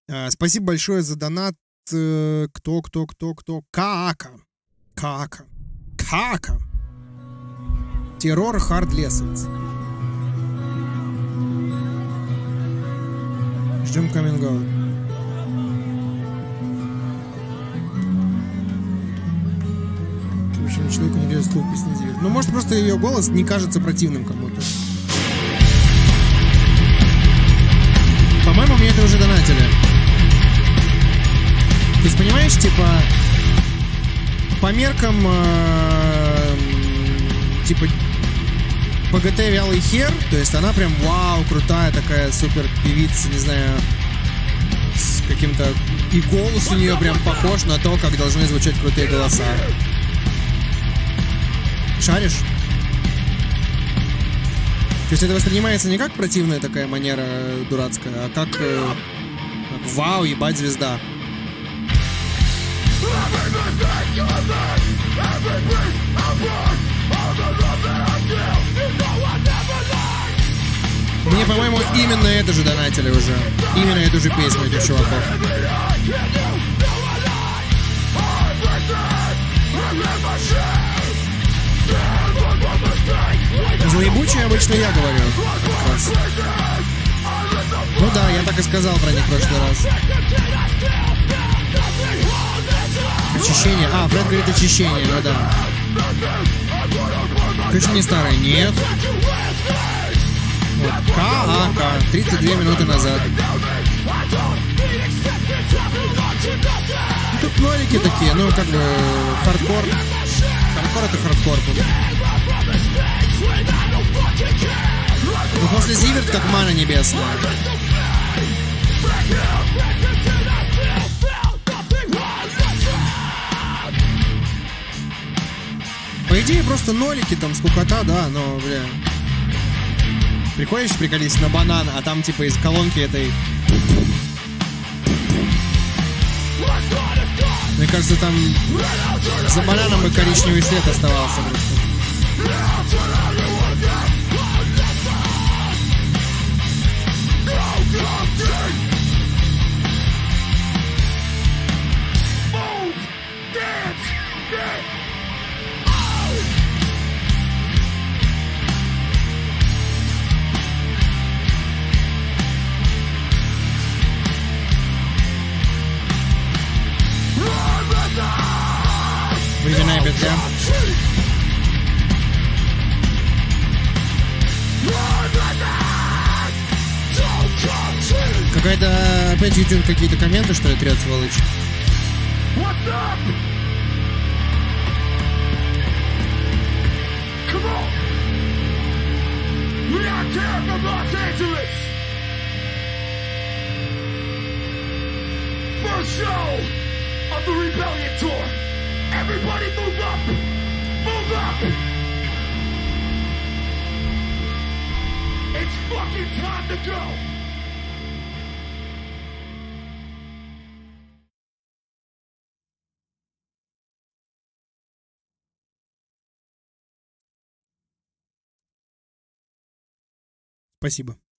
Спасибо большое за донат. Кто? Каака. Террор Hard Lessons. Ждем coming out. В общем, человеку не лезет клуб песни Зиверт. Ну, может, просто ее голос не кажется противным кому-то. По-моему, мне это уже донатили. То есть, понимаешь, типа, по меркам, типа, ПГТ вялый хер, то есть она прям вау, крутая такая супер певица, не знаю, с каким-то... И голос у нее прям похож на то, как должны звучать крутые голоса. Шаришь? То есть это воспринимается не как противная такая манера дурацкая, а как вау, ебать, звезда. Мне, по-моему, именно это же донатили уже. Именно эту же песню этих чуваков. Злоебучие обычно я говорю. Раз. Ну да, я так и сказал про них в прошлый раз. Очищение. А, Фред говорит очищение, ну да. Ты не старый? Нет. Вот. К 32 минуты назад. Тут нолики такие, ну как бы хардкор. Хардкор это хардкор. Ну после Зиверт как мана небесная. По идее просто нолики, там скукота, да, но, бля. Приходишь приколись на банан, а там типа из колонки этой... Мне кажется, там за бананом бы коричневый след оставался просто. Выгинай петля. Какая-то опять YouTube какие-то комменты, что ли, трет, сволочь. Everybody move up! Move up! It's fucking time to go! Спасибо.